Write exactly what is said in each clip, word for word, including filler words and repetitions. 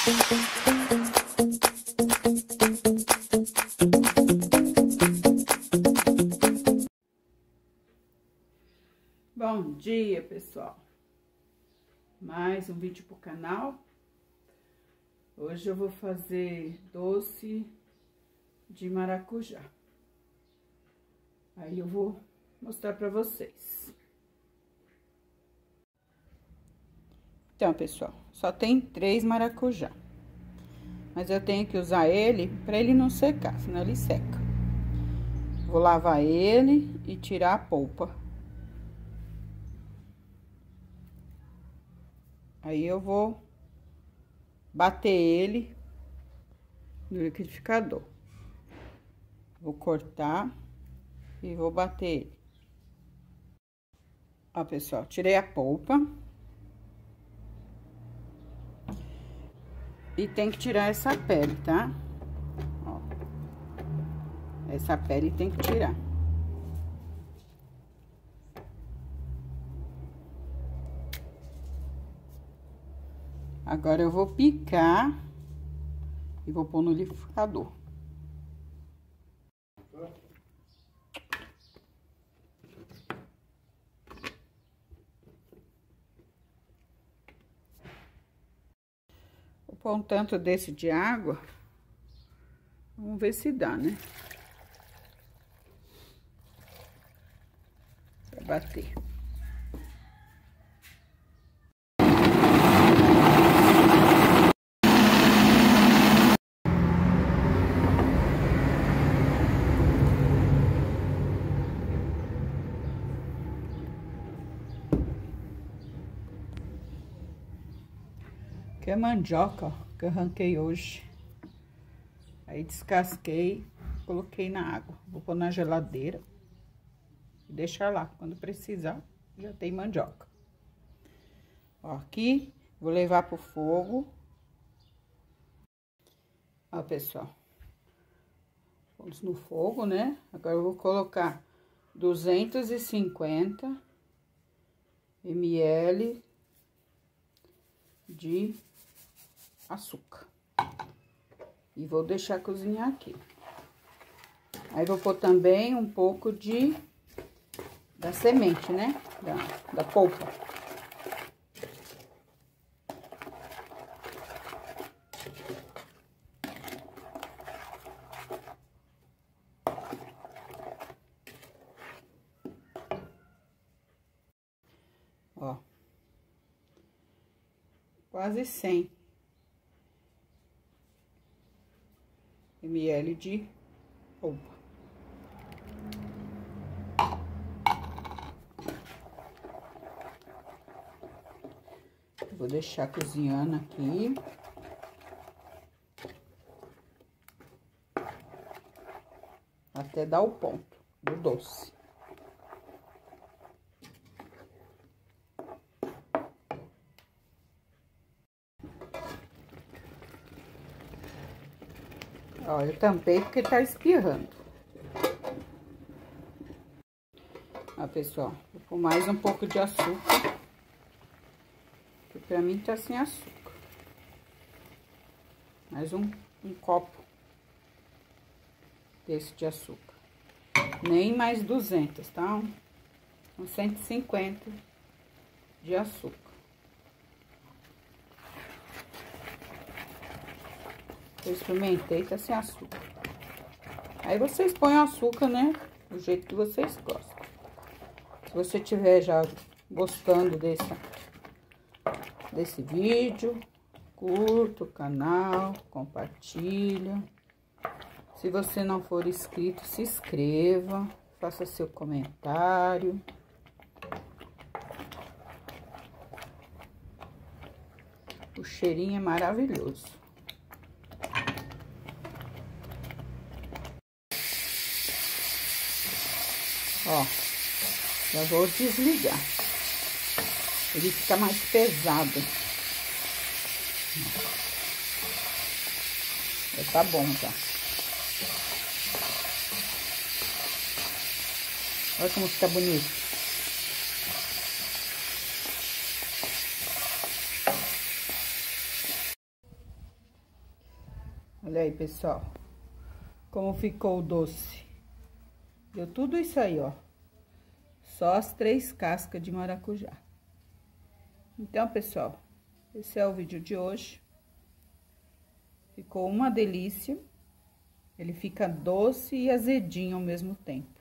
Bom dia, pessoal. Mais um vídeo pro canal. Hoje eu vou fazer doce de maracujá. Aí eu vou mostrar pra vocês. Então, pessoal, só tem três maracujá. Mas eu tenho que usar ele pra ele não secar, senão ele seca. Vou lavar ele e tirar a polpa. Aí eu vou bater ele no liquidificador. Vou cortar e vou bater ele. Ó, pessoal, tirei a polpa. E tem que tirar essa pele, tá? Ó. Essa pele tem que tirar. Agora eu vou picar e vou pôr no liquidificador. Vou pôr um tanto desse de água. Vamos ver se dá, né? Pra bater. Que é mandioca, ó, que eu arranquei hoje. Aí descasquei, coloquei na água. Vou pôr na geladeira e deixar lá. Quando precisar, já tem mandioca. Ó, aqui, vou levar pro fogo. Ó, pessoal. Vamos no fogo, né? Agora eu vou colocar duzentos e cinquenta mililitros de açúcar. E vou deixar cozinhar aqui. Aí vou pôr também um pouco de da semente, né? Da, da polpa. Ó. Quase cem mililitros de polpa. Vou deixar cozinhando aqui. Até dar o ponto do doce. Ó, eu tampei porque tá espirrando. Ó, pessoal, vou pôr mais um pouco de açúcar. Que pra mim tá sem açúcar. Mais um, um copo desse de açúcar. Nem mais duzentos, tá? Uns cento e cinquenta de açúcar. Eu experimentei, tá sem açúcar. Aí vocês põem o açúcar, né? Do jeito que vocês gostam. Se você tiver já gostando desse, desse vídeo, curta o canal, compartilha. Se você não for inscrito, se inscreva, faça seu comentário. O cheirinho é maravilhoso. Ó, já vou desligar. Ele fica mais pesado. Já tá bom, já. Olha como fica bonito. Olha aí, pessoal, como ficou o doce. Deu tudo isso aí, ó. Só as três cascas de maracujá. Então, pessoal, esse é o vídeo de hoje. Ficou uma delícia. Ele fica doce e azedinho ao mesmo tempo.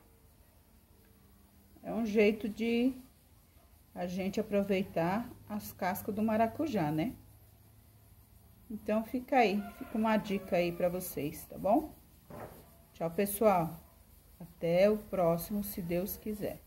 É um jeito de a gente aproveitar as cascas do maracujá, né? Então, fica aí, fica uma dica aí pra vocês, tá bom? Tchau, pessoal. Até o próximo, se Deus quiser.